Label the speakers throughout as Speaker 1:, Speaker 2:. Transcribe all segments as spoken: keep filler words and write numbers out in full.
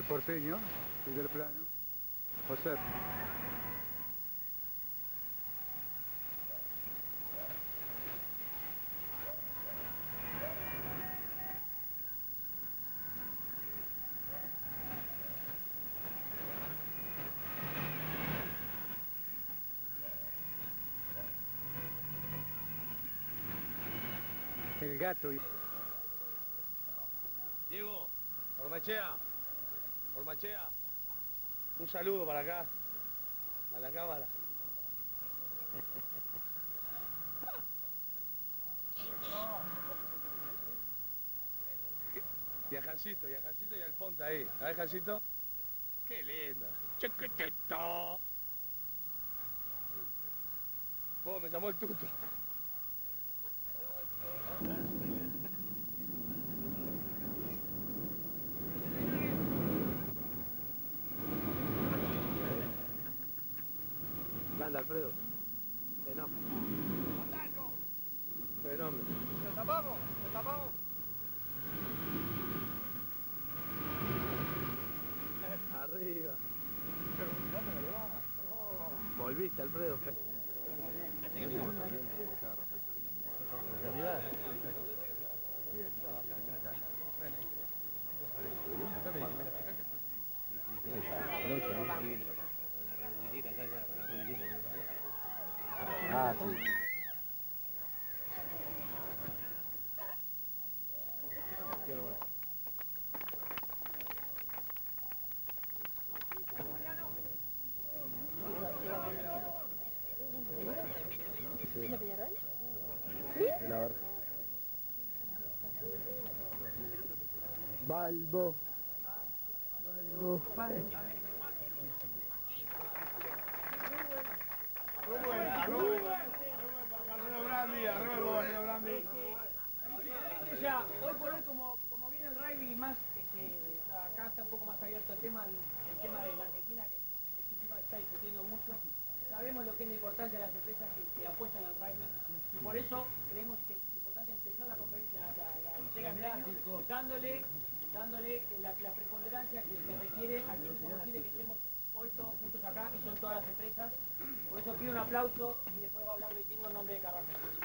Speaker 1: el porteño y del plano. O sea, el gato.
Speaker 2: Diego, Ormachea, Ormachea, un saludo para acá, a la cámara. Y a Jancito, y a Jancito y al Ponta ahí. A ver, Jancito. Qué lindo. Chiquitito. Vos, me llamó el tuto.
Speaker 3: Anda, Alfredo. Fenómeno. Fenómeno.
Speaker 2: ¿Lo tapamos? ¿Lo tapamos?
Speaker 3: Arriba. Volviste, Alfredo.
Speaker 1: Ah, sí.
Speaker 4: ¿De Peñarol? ¿Sí?
Speaker 3: La verdad. Balbo. Balbo.
Speaker 5: O sea, hoy por hoy, como, como viene el rugby más, este, o sea, acá está un poco más abierto el tema, el, el tema de la Argentina, que, que este tema está discutiendo mucho. Sabemos lo que es la importancia de las empresas que, que apuestan al rugby, y por eso creemos que es importante empezar la conferencia, la, la, la entrega de premios, dándole, dándole la, la preponderancia que se requiere a quien es posible que estemos hoy todos juntos acá, y son todas las empresas. Por eso pido un aplauso y después va a hablar Vikingo en nombre de Carrasco.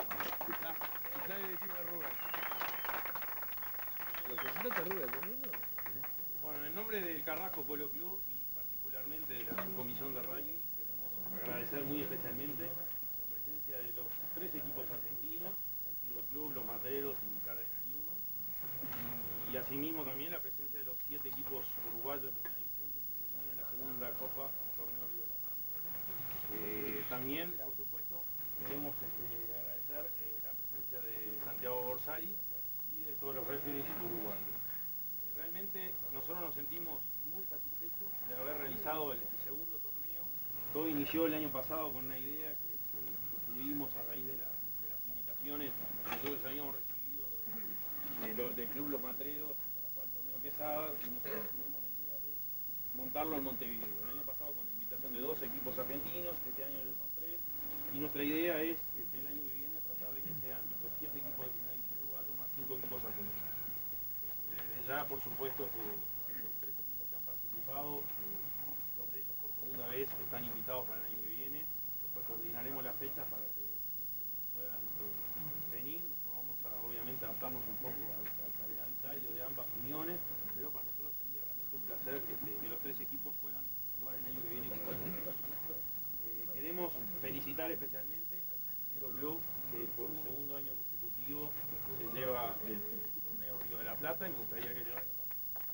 Speaker 6: Bueno, en nombre del Carrasco Polo Club y particularmente de la subcomisión de rugby, queremos agradecer muy especialmente la presencia de los tres equipos argentinos, el Tiro Club, los Materos y Cárdenas Newman, y, y asimismo también la presencia de los siete equipos uruguayos de primera división que intervinieron en la segunda Copa Torneo Río de la Plata. Eh, también, por supuesto, queremos este, agradecer eh, la presencia de Santiago Borsari y de todos los referees uruguayos. Eh, realmente nosotros nos sentimos muy satisfechos de haber realizado el, el segundo torneo. Todo inició el año pasado con una idea que, que, que tuvimos a raíz de, la, de las invitaciones que nosotros habíamos recibido de, de lo, del Club Los Matreros para jugar el torneo Quesada, y nosotros tuvimos la idea de montarlo en Montevideo. El año pasado con la invitación de dos equipos argentinos, este año son tres, y nuestra idea es este, el año que viene tratar de que sean los siete equipos de primera división uruguayo más cinco equipos argentinos. Desde ya, por supuesto, que los tres equipos que han participado, eh, dos de ellos por segunda vez están invitados para el año que viene. Después coordinaremos las fechas para que, que puedan eh, venir. Nosotros vamos a, obviamente, adaptarnos un poco al, al calendario de ambas uniones, pero para nosotros sería realmente un placer que, que los tres equipos puedan jugar el año que viene con nosotros. Eh, queremos felicitar especialmente al San Isidro Club, que por segundo año consecutivo se lleva el, el torneo Río de la Plata, y me gustaría que llevara un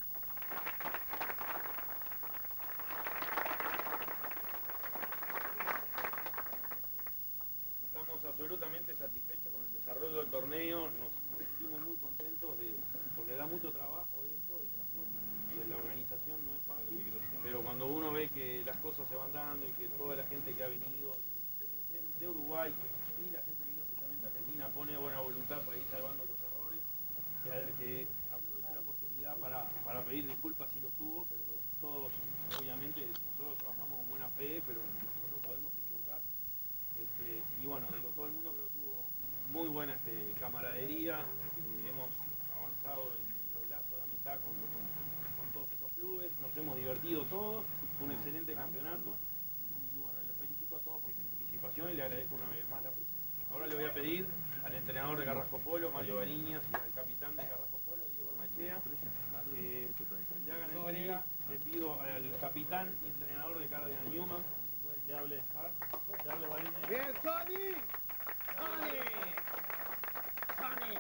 Speaker 6: Estamos absolutamente satisfechos con el desarrollo del torneo, nos, nos sentimos muy contentos de, porque da mucho trabajo esto y, y la organización no es fácil, pero cuando uno ve que las cosas se van dando y que toda la gente que ha venido de, de, de Uruguay y la gente que vino especialmente a Argentina pone buena voluntad para ir salvando los errores, que, que aprovecho la oportunidad para, para pedir disculpas si los tuvo, pero todos, obviamente, nosotros trabajamos con buena fe, pero nosotros podemos equivocar. Este, y bueno, digo, todo el mundo creo que tuvo muy buena este, camaradería, este, hemos avanzado en, en los lazos de amistad con, con, con todos todos estos clubes, nos hemos divertido todos, fue un excelente campeonato y bueno, les felicito a todos por su participación y le agradezco una vez más la presencia. Ahora le voy a pedir al entrenador de Carrasco Polo, Mario Bariñas, y al capitán de Carrasco Polo, Diego Ormachea, que le hagan entrega. Le pido al capitán y entrenador de Cardinal Newman que hable, que hable Bariñas.
Speaker 2: ¡Bien, Sony! ¡Sony! ¡Sony!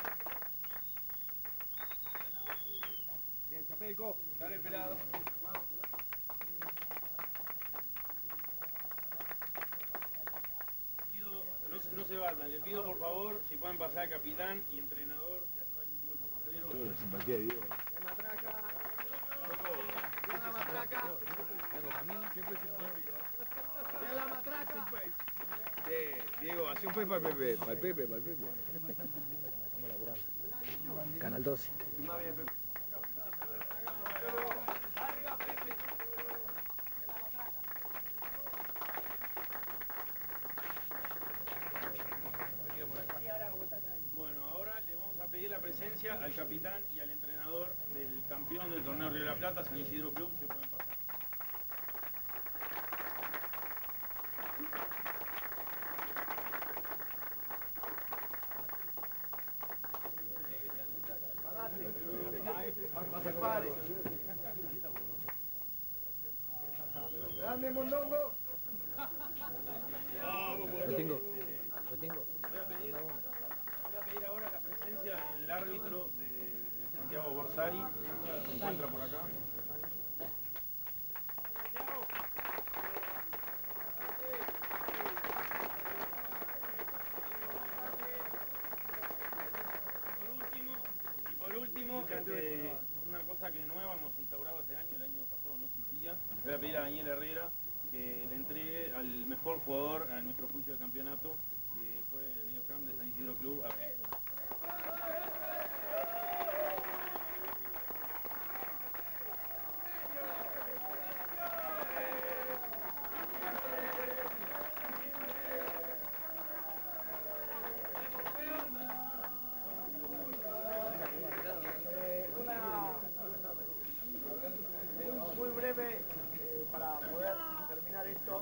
Speaker 2: Bien, Chapelco. Dale, pelado.
Speaker 6: Pido, no, se- no se vayan, le pido por favor si pueden pasar al capitán y entrenador del Rugby Club Los Materos.
Speaker 1: La simpatía de Diego.
Speaker 2: ¡Bien, matraca! ¡Bien la matraca!
Speaker 1: Siempre simpático.
Speaker 2: ¡Bien la matraca!
Speaker 1: Sí, Diego, hace un pay para el Pepe, para el Pepe, para el Pepe.
Speaker 3: Canal doce.
Speaker 2: Y más bien, Pepe. ¡Arriba, Pepe! ¡Bien la matraca!
Speaker 6: Bueno, ahora le vamos a pedir la presencia al capitán y al entrenador del campeón del torneo Río de la Plata, San Isidro Club, se pueden pasar.
Speaker 2: ¡No se pare! ¡Grande, Mondongo!
Speaker 3: Lo tengo. Lo tengo.
Speaker 6: Voy a pedir, voy a pedir ahora la presencia del árbitro de Santiago Borsari, se encuentra por acá. Por último, este, una cosa que nueva hemos instaurado este año, el año pasado no existía. Voy a pedir a Daniel Herrera que le entregue al mejor jugador a nuestro juicio de campeonato, que fue el mediocampo de San Isidro Club.
Speaker 7: Muy breve eh, para poder terminar esto.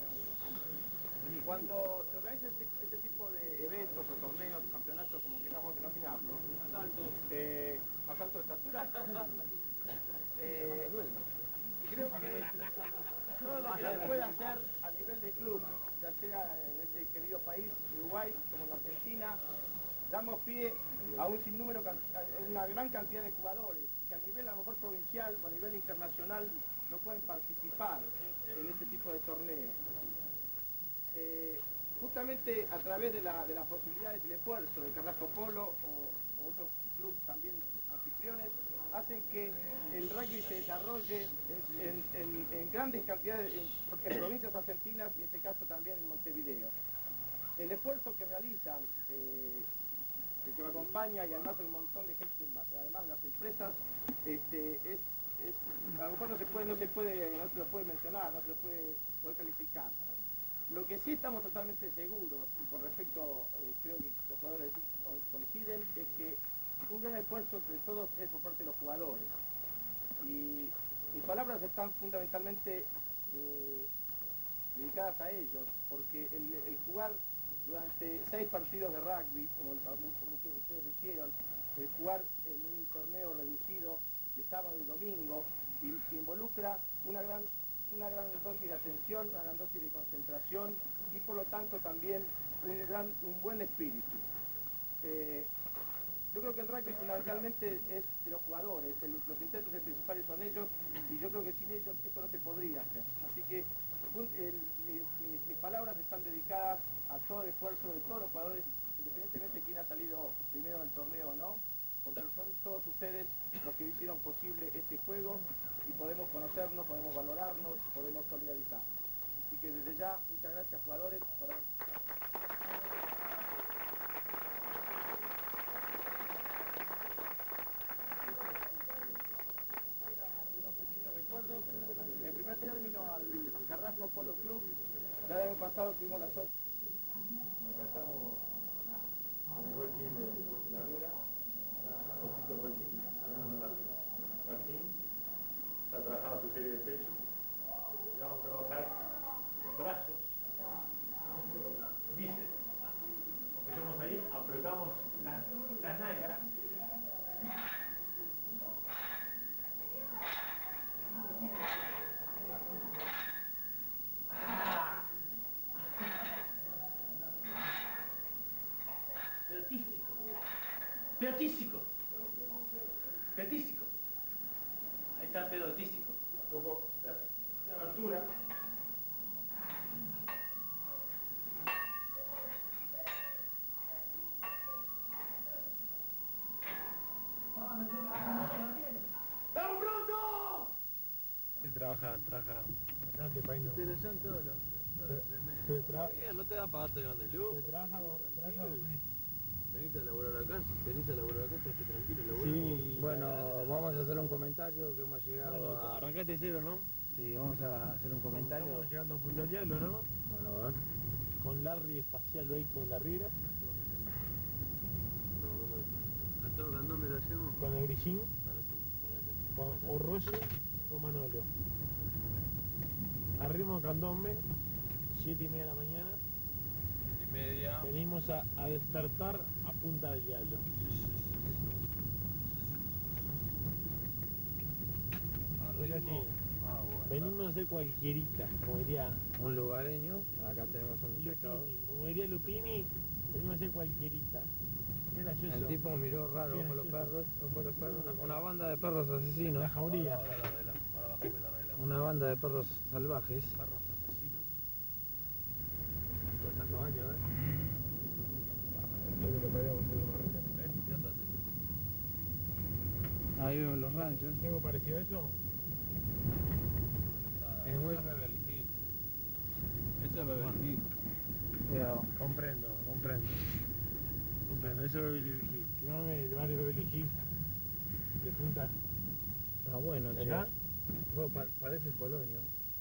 Speaker 7: Cuando se organiza este, este tipo de eventos o torneos, campeonatos, como queramos denominarlo, eh, asalto de estatura, eh, creo que todo lo que se puede hacer a nivel de club, ya sea en este querido país, Uruguay, como en la Argentina, damos pie a un sinnúmero, a una gran cantidad de jugadores que a nivel a lo mejor provincial o a nivel internacional no pueden participar en este tipo de torneos. Eh, justamente a través de, la, de las posibilidades y el esfuerzo de Carrasco Polo o, o otros clubes también anfitriones, hacen que el rugby se desarrolle en, en, en grandes cantidades en, en provincias argentinas y en este caso también en Montevideo. El esfuerzo que realizan, eh, el que me acompaña y además un montón de gente, además de las empresas, este, es, es, a lo mejor no se puede, no se puede, no se lo puede mencionar, no se lo puede, puede calificar. Lo que sí estamos totalmente seguros, y con respecto, eh, creo que los jugadores sí coinciden, es que un gran esfuerzo entre todos es por parte de los jugadores. Y mis palabras están fundamentalmente eh, dedicadas a ellos, porque el, el jugar durante seis partidos de rugby, como, el, como muchos de ustedes hicieron, el jugar en un torneo reducido de sábado y domingo, y, involucra una gran, una gran dosis de atención, una gran dosis de concentración y por lo tanto también un, gran, un buen espíritu. Eh, yo creo que el rugby fundamentalmente es de los jugadores, el, los intérpretes principales son ellos y yo creo que sin ellos esto no se podría hacer. Así que el, mis, mis, mis palabras están dedicadas a todo el esfuerzo de todos los jugadores, independientemente de quién ha salido primero del torneo o no, porque son todos ustedes los que hicieron posible este juego y podemos conocernos, podemos valorarnos, podemos solidarizar. Así que desde ya, muchas gracias jugadores por haber... En primer término al Carrasco Polo Club, ya el año pasado tuvimos la suerte.
Speaker 6: Acá estamos en el working de la Vera, Josito Colchín, tenemos a Martín,
Speaker 2: trabaja, trabaja bastante para irnos.
Speaker 6: Pero son todos los...
Speaker 2: Pero, pero tra-
Speaker 6: No te da para darte grandes lujos.
Speaker 2: pero trabaja, trabaja dos meses.
Speaker 6: Venite a laburar acá, si venís a laburar acá, esté tranquilo, laburamos.
Speaker 2: Sí.
Speaker 3: Bueno, vamos a hacer un comentario que hemos llegado
Speaker 2: Bueno,
Speaker 3: a...
Speaker 2: arrancate cero, ¿no?
Speaker 3: Sí, vamos a hacer un comentario.
Speaker 2: Estamos llegando a Punta del Diablo, ¿no?
Speaker 3: Bueno, a ver.
Speaker 2: Con Larry Espacial ahí con la Riera,
Speaker 6: No, no me... ¿A todo random le hacemos?
Speaker 2: con el Grillín,
Speaker 6: Para tú, para acá.
Speaker 2: con Orroyo, con Manolo. Arrimo Candombe, siete y media de la mañana.
Speaker 6: Siete y media.
Speaker 2: Venimos a, a despertar a Punta del Diablo. Pues así,
Speaker 6: Ah, bueno.
Speaker 2: venimos a hacer cualquierita, como diría
Speaker 3: Un lugareño. Acá tenemos un pescador.
Speaker 2: Lupini. Como diría Lupini, venimos a hacer cualquierita. Qué gracioso.
Speaker 3: El tipo miró raro
Speaker 2: Sí,
Speaker 3: ojo los
Speaker 2: gracioso.
Speaker 3: perros. Ojo los perros. Una, una banda de perros asesinos.
Speaker 2: La jauría.
Speaker 6: Ahora la arreglamos, ahora bajamos y la arreglamos.
Speaker 3: Una banda de perros salvajes.
Speaker 6: Perros asesinos.
Speaker 2: Toda esta cabaña, ¿ves?
Speaker 6: ¿Ves? ¿Qué andas haciendo?
Speaker 3: Ahí vemos los ranchos.
Speaker 2: ¿Es algo parecido a eso?
Speaker 3: Es muy...
Speaker 6: Eso es Beverly Hills. Eso es Beverly Hills.
Speaker 3: Cuidado.
Speaker 2: Comprendo, comprendo. Comprendo, eso es Beverly Hills. Llévame el barrio Beverly Hills de Punta.
Speaker 3: Ah, bueno, che.
Speaker 2: ¿Acá?
Speaker 3: Bueno, pa- parece el Polonio.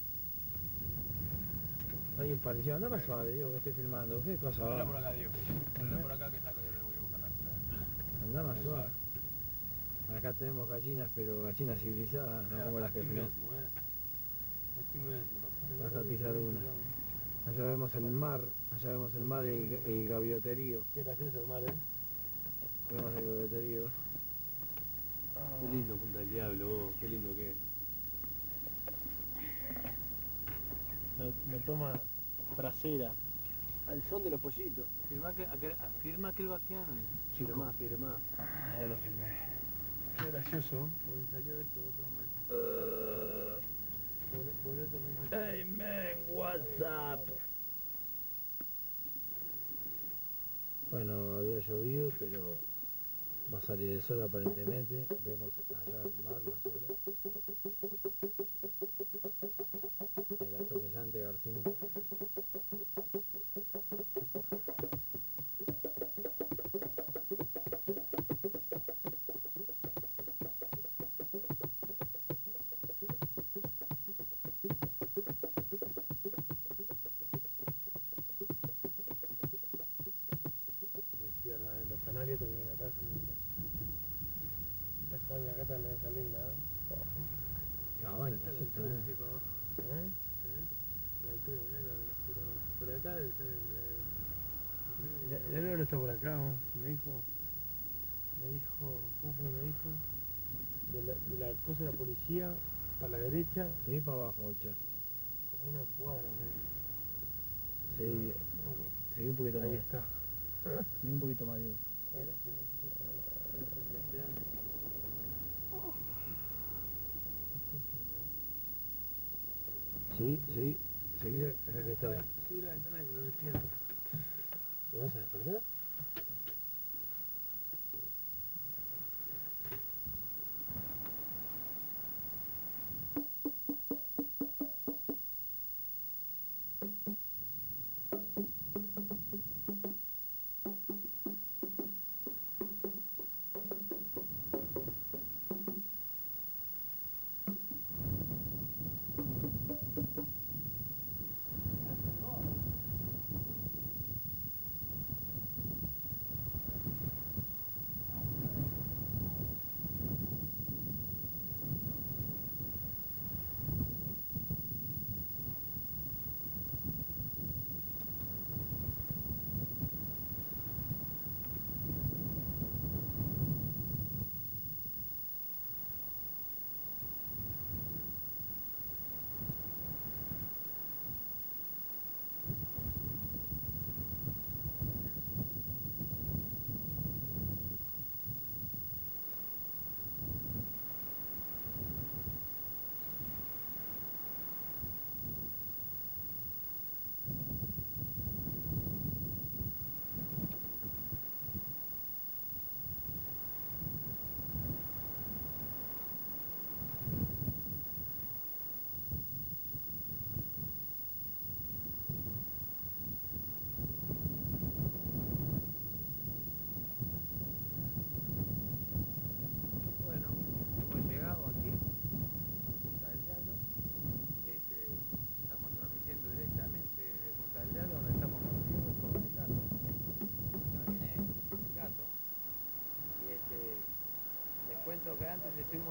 Speaker 3: Alguien pareció. Anda más suave, digo que estoy filmando. ¿Qué cosa
Speaker 6: Ponela
Speaker 3: va?
Speaker 6: por acá, Diego. Ponela por acá que saco que tenemos que buscar la...
Speaker 3: Anda más suave. Acá tenemos gallinas, pero gallinas civilizadas, no como las que
Speaker 6: Aquí
Speaker 3: filmamos.
Speaker 6: mismo, eh. Aquí mismo.
Speaker 3: Vas a pisar una. Allá vemos el mar, allá vemos el mar y el, el gavioterío.
Speaker 2: Qué gracioso el mar, ¿eh?
Speaker 3: Vemos el gavioterío.
Speaker 6: Qué lindo Punta del Diablo, vos. Qué lindo que es.
Speaker 2: Me, me toma trasera.
Speaker 6: Al son de los pollitos. Firma que, aquel- firma aquel vaquiano. Firma, firma.
Speaker 3: Ah, ya lo filmé.
Speaker 2: Qué gracioso.
Speaker 6: Porque salió esto otro mal.
Speaker 2: Volé- volé otro mal.
Speaker 3: Hey man, what's up? Bueno, había llovido, pero va a salir el sol aparentemente. Vemos allá el mar, las olas. El atomizante Garcín.
Speaker 2: Despierta, ¿eh? Los canarios también acá son... Esta cabaña acá también es linda, ¿eh?
Speaker 3: Cabañas, esto, ¿eh?
Speaker 2: ¿Eh?
Speaker 6: La altura, mirá la- pero por acá debe estar el...
Speaker 2: Ya, ya no está por acá, ¿no? Me dijo, me dijo, ¿cómo fue? Me dijo, de la, de la cosa de la policía, para la derecha,
Speaker 3: Seguí para abajo, Chas.
Speaker 2: como una cuadra, me dijo.
Speaker 3: Seguí, seguí un poquito más.
Speaker 2: Ahí está.
Speaker 3: Seguí un poquito más, digo. Sí, sí, seguí, aquí está.
Speaker 2: Sí, la ventana que lo despierta.
Speaker 3: ¿Lo vas a despertar?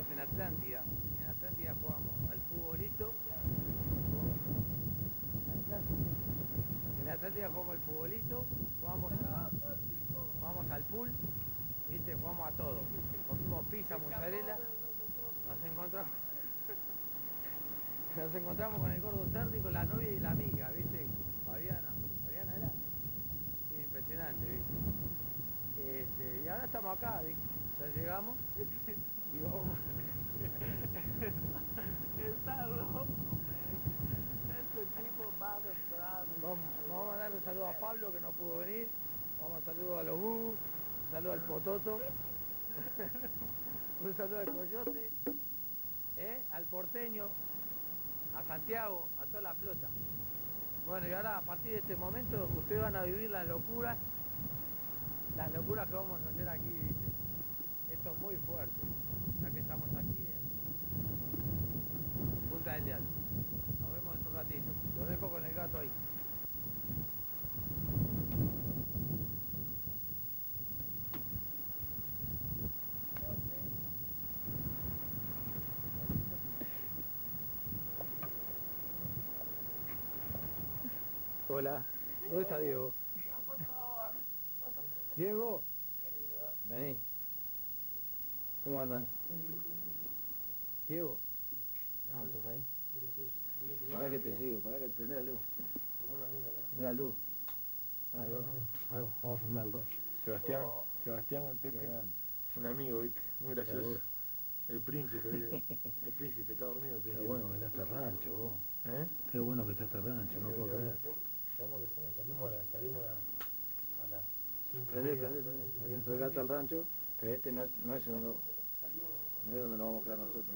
Speaker 3: jugamos en Atlántida. En Atlántida jugamos al futbolito. En Atlántida jugamos al futbolito, jugamos, a, jugamos al pool, ¿viste? Jugamos a todo. Comimos pizza, mozzarella. Nos encontramos, nos encontramos con el gordo Cerdi, con la novia y la amiga, ¿viste? Fabiana. ¿Fabiana era? Sí, impresionante, ¿viste? Este, y ahora estamos acá, ¿viste? Ya llegamos y vamos.
Speaker 2: Está loco. Este tipo va a
Speaker 3: Vamos, vamos a mandar un saludo a Pablo que no pudo venir. Vamos a saludar a los Bubu, un saludo al Pototo, un saludo al Coyote, ¿eh? Al Porteño, a Santiago, a toda la flota. Bueno, y ahora a partir de este momento ustedes van a vivir las locuras, las locuras que vamos a hacer aquí, ¿viste? Esto es muy fuerte, ya que estamos aquí en Punta del Diablo. Nos vemos en un ratito. Los dejo con el gato ahí. Hola, ¿dónde está Diego? Diego, vení. ¿Cómo andan? Diego. Ah, ¿estás ahí? Pará que te sigo, pará que te prende la luz. De la luz. Ah, ahí va. Vamos, vamos a filmarlo.
Speaker 2: Sebastián, Sebastián Anteque,
Speaker 3: Qué grande.
Speaker 2: un amigo, ¿viste? Muy gracioso.
Speaker 3: Seguro.
Speaker 2: El príncipe, ¿viste? El príncipe, está dormido el
Speaker 3: Qué
Speaker 2: príncipe.
Speaker 3: bueno que está este rancho, vos.
Speaker 2: ¿Eh?
Speaker 3: Qué bueno que está este rancho, no puedo creer.
Speaker 2: Llegamos recién, salimos a la, salimos a, a las cinco.
Speaker 3: Prende, prende, prende. Ahí entró el gato al rancho, pero este no es, no es donde, no es donde nos vamos a quedar nosotros.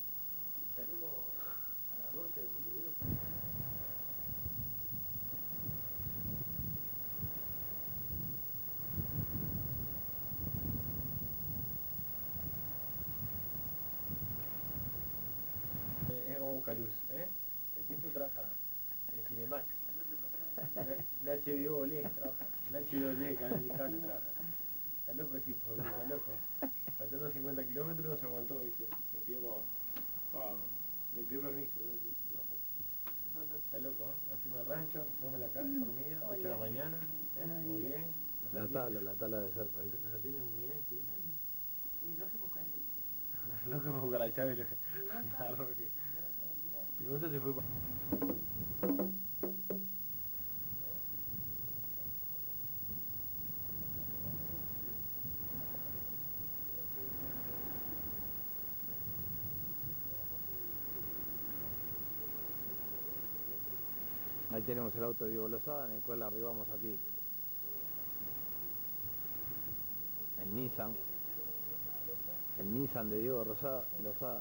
Speaker 2: Es como Buscaluz, ¿eh? El tipo trabaja en Cinemax. En H B O Link trabaja. En H B O Link, Canal de Cable trabaja. Está loco el tipo, ¿viste? Está loco. Faltando cincuenta kilómetros no se aguantó, ¿viste? Me pidió pa, pa, me pidió permiso, ¿no? Sí, y bajó. Está loco, ¿eh? Así en el rancho, come la casa, dormida, ocho de la mañana, ¿eh? Muy bien. Nos
Speaker 3: La
Speaker 2: atiende-
Speaker 3: tabla, la tabla de surf, ¿viste?
Speaker 2: Nos atiende muy bien, sí.
Speaker 4: Y dos que buscar el
Speaker 2: Loco me busca la llave y lo agarró que- Y Gonza se fue pa...
Speaker 3: Ahí tenemos el auto de Diego Lozada en el cual arribamos aquí. El Nissan. El Nissan de Diego Rosada, Lozada.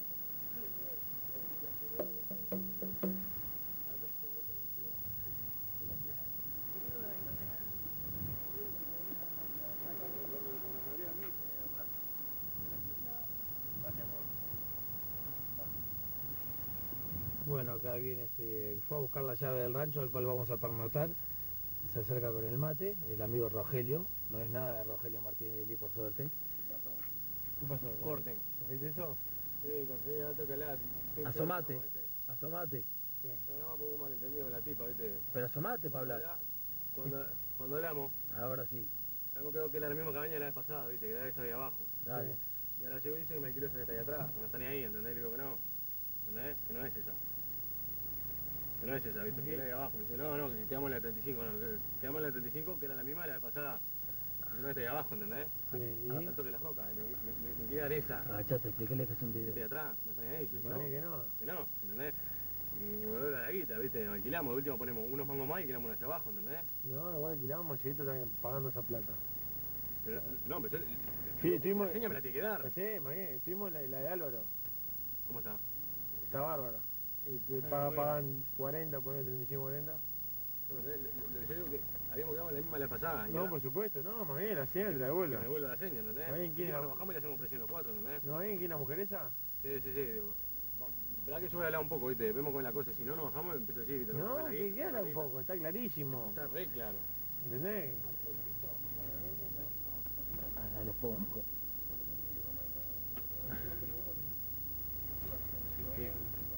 Speaker 3: Bueno, acá viene este, fue a buscar la llave del rancho al cual vamos a pernotar. Se acerca con el mate, el amigo Rogelio. No es nada de Rogelio Martinelli, por suerte.
Speaker 2: ¿Qué pasó?
Speaker 7: Corten.
Speaker 2: ¿Conseguiste eso?
Speaker 7: Sí, conseguí gato calado.
Speaker 3: Asomate, asomate.
Speaker 7: Pero nada más poco malentendido con la tipa, ¿viste?
Speaker 3: Pero asomate para hablar.
Speaker 7: habla- Cuando, cuando hablamos,
Speaker 3: Ahora sí,
Speaker 7: habíamos quedado que era la misma cabaña de la vez pasada, ¿viste? Que la vez estaba ahí abajo.
Speaker 3: dale.
Speaker 7: Y ahora llegó y dice que me alquiló esa que está ahí atrás, que no está ni ahí, ¿entendés? Le digo que no, ¿entendés? Que no es esa. Que no es esa, ¿viste? Que la de ahí abajo. Me dice, no, no, que si quedamos en la treinta y cinco, no, que quedamos en la treinta y cinco, que era la misma de la vez pasada. Que no está ahí abajo, ¿entendés?
Speaker 2: Sí,
Speaker 7: Ah,
Speaker 2: ¿y?
Speaker 7: tanto que la roca, me, me, me, me quiere dar esa.
Speaker 3: Agachate, explícale que es un
Speaker 7: De
Speaker 3: video.
Speaker 7: atrás, no está ni ahí. Yo dije,
Speaker 2: ¿Para
Speaker 7: no,
Speaker 2: qué que no?
Speaker 7: que no, ¿entendés? Y volver a la guita, ¿viste? Alquilamos, de último ponemos unos mangos más y alquilamos una allá abajo, ¿entendés?
Speaker 2: No, igual alquilamos, Manchito también pagando esa plata.
Speaker 7: Pero, no, pero yo...
Speaker 2: Sí, estuvimos-
Speaker 7: La seña me la tiene que dar.
Speaker 2: No sé, mañana, estuvimos en la, la de Álvaro.
Speaker 7: ¿Cómo está?
Speaker 2: Está bárbara. Y te
Speaker 7: Ah,
Speaker 2: paga-
Speaker 7: bueno.
Speaker 2: pagan cuarenta, ponen treinta y cinco, cuarenta.
Speaker 7: No, ¿entendés? Lo- lo- yo digo que habíamos quedado en la misma la pasada. y
Speaker 2: No,
Speaker 7: ahora
Speaker 2: por supuesto, no, más bien, la señal te la
Speaker 7: que
Speaker 2: devuelvo.
Speaker 7: me devuelva la seña, ¿entendés?
Speaker 2: Está bien, ¿quién
Speaker 7: Encima
Speaker 2: era?
Speaker 7: nos bajamos y le hacemos presión los cuatro, ¿entendés?
Speaker 2: ¿No hay quién la mujer esa?
Speaker 7: Sí, sí, sí, digo. va- Verá que yo voy a hablar un poco, ¿viste? Vemos con la cosa, si no nos bajamos empiezo así, ¿viste? Nos
Speaker 2: No,
Speaker 7: bajamos la
Speaker 2: que
Speaker 7: guita,
Speaker 2: queda
Speaker 7: la
Speaker 2: un
Speaker 7: guita.
Speaker 2: poco, está clarísimo.
Speaker 7: Está re claro.
Speaker 2: ¿Entendés?
Speaker 3: Ah, no los puedo.
Speaker 2: Sí.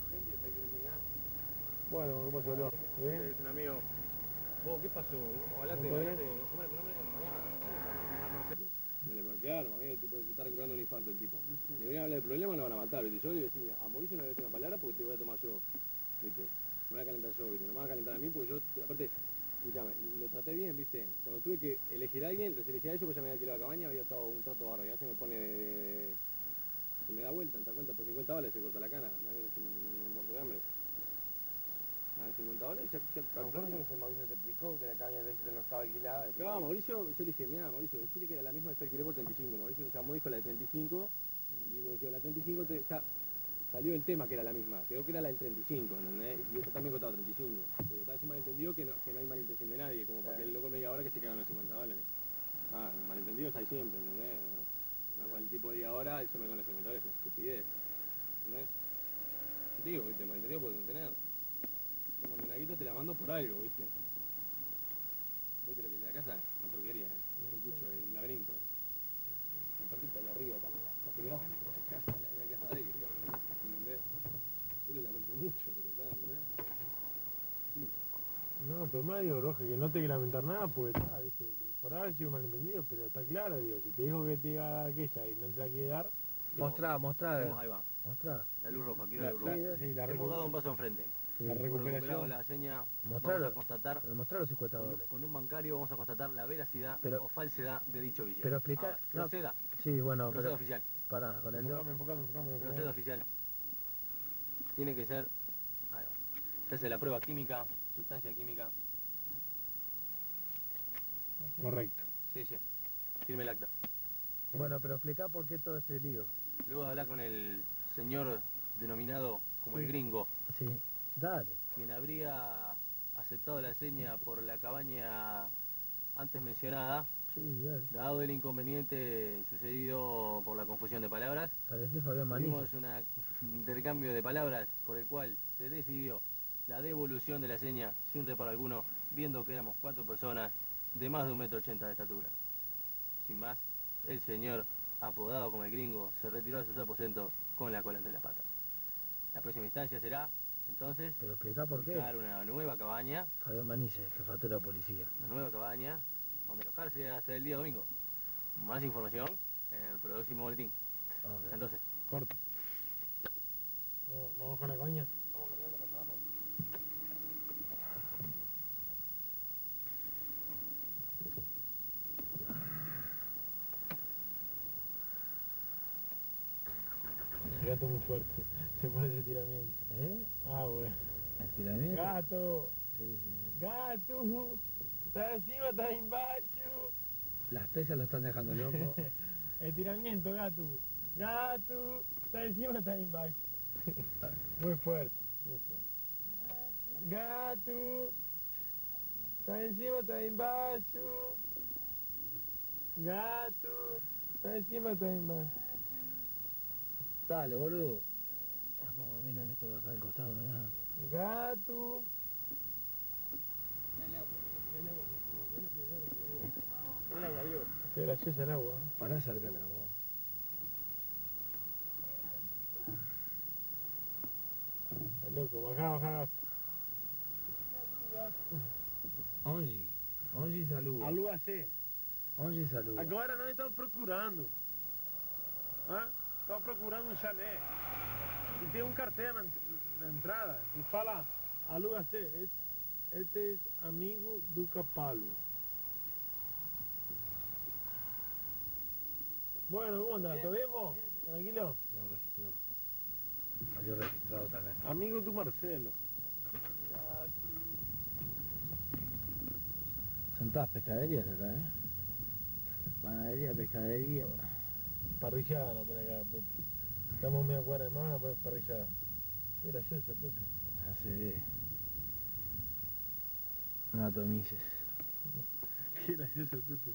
Speaker 2: Bueno, ¿qué pasó, Leo? ¿Bien?
Speaker 7: Es un amigo. ¿Vos qué pasó? Hablate,
Speaker 2: ¿Todo bien?
Speaker 7: hablate. ¿Cómo era tu nombre?
Speaker 8: No le pueden quedar, mami, el tipo se está recuperando un infarto el tipo. Le voy a hablar del problema, lo van a matar, ¿viste? Yo le voy a decir, a Mauricio no le voy a decir una palabra porque te voy a tomar yo, ¿viste? Me voy a calentar yo, ¿viste? No me vas a calentar a mí porque yo, aparte, escúchame, lo traté bien, ¿viste? Cuando tuve que elegir a alguien, los elegí a ellos porque ya me había alquilado la cabaña, había estado un trato barro, ya se me pone de... de, de se me da vuelta, ¿te das cuenta? Por cincuenta dólares se corta la cara, ¿vale? Es un, un muerto de hambre. A cincuenta dólares ya... ya
Speaker 1: A lo mejor eso Mauricio te explicó que la cabaña de no estaba alquilada.
Speaker 8: Claro, Mauricio, yo le dije, mira, Mauricio, decirle que era la misma que yo alquilé por treinta y cinco. Mauricio me llamó, dijo la de treinta y cinco, y vos dijo, la treinta y cinco te, ya salió el tema que era la misma, quedó que era la del treinta y cinco, ¿entendés? Y esto también costaba treinta y cinco. Pero tal vez un malentendido que no, que no hay malintención de nadie, como para que el loco me diga ahora que se cagan los cincuenta dólares. Ah, malentendidos hay siempre, ¿entendés? No, para el tipo diga ahora, yo me con los cincuenta dólares, es estupidez, ¿entendés? Digo, viste, malentendido puedes no tener. Te mando una guita, te la mando por algo, ¿viste? ¿Viste lo que es la casa? Una porquería, ¿eh? Un cucho, un laberinto. Aparte está ahí arriba, para pa privada la casa, la, la casa de ahí, ¿entendés? Yo le lamento mucho, pero claro, ¿entendés? Sí.
Speaker 2: No, pero más digo, Roja, que no te hay que lamentar nada, pues está, viste, por haber sido malentendido, pero está claro, digo, si te dijo que te iba a dar aquella y no te la quiere dar,
Speaker 3: Mostrá, mostrá.
Speaker 7: Hemos- Ahí va.
Speaker 3: Mostrá.
Speaker 7: La luz roja, quiero
Speaker 2: la,
Speaker 7: la luz roja.
Speaker 2: la- sí, la,
Speaker 7: Hemos
Speaker 2: recu-
Speaker 7: dado un paso enfrente.
Speaker 3: Sí.
Speaker 2: la
Speaker 7: Hemos recuperado
Speaker 2: recuperación.
Speaker 7: la seña.
Speaker 3: Mostralo.
Speaker 7: Vamos a constatar
Speaker 3: Pero mostrá los cincuenta
Speaker 7: con,
Speaker 3: dólares.
Speaker 7: con un bancario vamos a constatar la veracidad
Speaker 3: Pero-
Speaker 7: o falsedad de dicho billete.
Speaker 3: pero explica-
Speaker 7: Ah, proceda,
Speaker 3: Sí, bueno,
Speaker 7: proceda
Speaker 3: pero...
Speaker 7: oficial.
Speaker 3: Pará, con el dedo.
Speaker 2: Enfocame, enfocame, enfocame,
Speaker 7: Proceda
Speaker 2: enfocame.
Speaker 7: oficial. Tiene que ser. Ahí va. Se hace la prueba química, sustancia química.
Speaker 2: Correcto.
Speaker 7: Selle. Firme el acta.
Speaker 3: Bueno, pero explica por qué todo este lío.
Speaker 7: Luego de hablar con el señor denominado como el
Speaker 3: Sí.
Speaker 7: gringo,
Speaker 3: Sí, dale.
Speaker 7: quien habría aceptado la seña por la cabaña antes mencionada,
Speaker 3: Sí, dale.
Speaker 7: dado el inconveniente sucedido por la confusión de palabras,
Speaker 3: Parece Fabián
Speaker 7: tuvimos
Speaker 3: Manilla.
Speaker 7: un intercambio de palabras por el cual se decidió la devolución de la seña sin reparo alguno, viendo que éramos cuatro personas de más de un metro ochenta de estatura. Sin más, el señor, apodado como el gringo, se retiró a sus aposentos con la cola entre las patas. La próxima instancia será, entonces,
Speaker 3: Pero explica por qué.
Speaker 7: ubicar una nueva cabaña,
Speaker 3: Fabián Manilla, jefatura de policía.
Speaker 7: una nueva cabaña, donde alojarse hasta el día domingo. Más información en el próximo boletín.
Speaker 3: Ok.
Speaker 7: Entonces,
Speaker 2: Corte. No, vamos con la cabaña. Gato muy fuerte. Se pone ese tiramiento.
Speaker 3: ¿Eh?
Speaker 2: Ah, bueno.
Speaker 3: Estiramiento.
Speaker 2: Gato.
Speaker 3: Sí, sí.
Speaker 2: Gato. Está encima, está embaixo.
Speaker 3: Las pesas lo están dejando loco.
Speaker 2: Estiramiento, gato. Gato. Está encima, está embaixo. Muy fuerte. Muy fuerte. Gato. Está encima, está embaixo. Gato. Está encima, está embaixo.
Speaker 3: Dale, boludo. Ah, como me miran esto de acá del costado, mirá.
Speaker 2: Gato. Qué graciosa el agua.
Speaker 3: Pará cerca la agua.
Speaker 2: Es loco, bajá, bajá.
Speaker 3: Ongi. Ongi saluda.
Speaker 2: Aluga C.
Speaker 3: Ongi saluda.
Speaker 2: Agora nós estamos procurando. Hã? Estamos procurando um chalé. E tem um cartel na, na entrada que fala aluga C. Este, este é amigo do Capalo. Bueno, ¿cómo andás? ¿Todo bien vos? ¿Tranquilo?
Speaker 3: Lo registró. Salió registrado también.
Speaker 2: Amigo do Marcelo.
Speaker 3: Son todas pescaderías acá, ¿eh? Panadería, pescadería.
Speaker 2: Parrillada no por acá, Pepe. Estamos media cuadra de más, pues parrillada. Qué gracioso, Pepe.
Speaker 3: Ya se ve. No atomices.
Speaker 2: Qué gracioso el Pepe.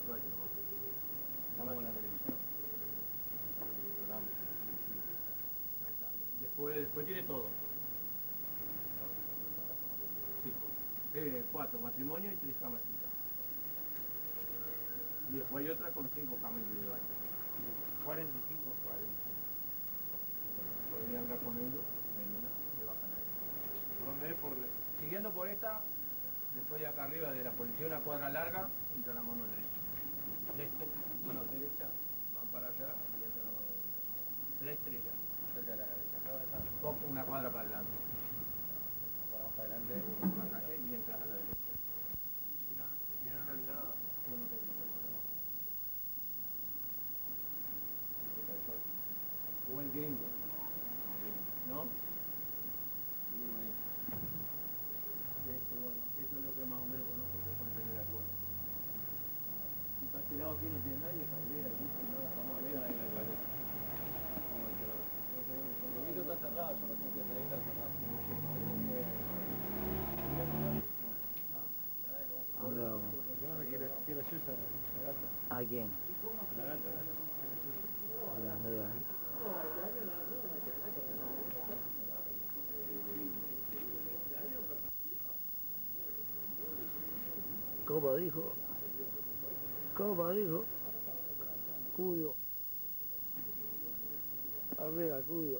Speaker 2: uruguayo nomás. Estamos en la televisión. Programa televisivo. Ahí está. Después, después tiene todo. Cinco. Eh, cuatro, matrimonio y tres camas chicas. Y después hay otra con cinco camas individuales.
Speaker 7: cuarenta y cinco.
Speaker 2: Podría hablar con ellos, en una, le bajan ahí.
Speaker 7: ¿Por dónde es? Por...
Speaker 2: Siguiendo por esta, después de acá arriba de la policía, una cuadra larga, entra la mano derecha. Leste, mano derecha, van para allá y entra la mano derecha. La estrella, cerca de la derecha. Poco una cuadra para adelante. Una cuadra más para adelante, por la calle y entras a la derecha.
Speaker 7: Si no, si no, no hay nada.
Speaker 2: Yo no tengo otra cosa más. O el gringo. ¿No? Este, bueno, eso es lo que más o menos conozco que pueden tener de acuerdo. Y para este lado aquí no tiene nadie, Javier, aquí no, vamos a ver.
Speaker 8: El grito está cerrado, yo recién fui a salir, está cerrado.
Speaker 3: ¿A dónde vamos?
Speaker 7: No, me quiere, quiere Susa, la gata.
Speaker 3: ¿A quién?
Speaker 7: La gata, quiere Susa.
Speaker 3: A las nueve, ¿eh? Copa dijo. Copa dijo. Cudio. Arriba, Cudio.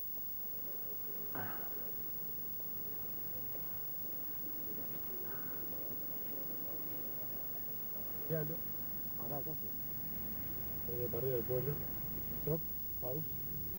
Speaker 7: Diablo.
Speaker 8: Ahora, ¿qué haces?
Speaker 7: Estoy de para arriba del pollo. Stop, pause.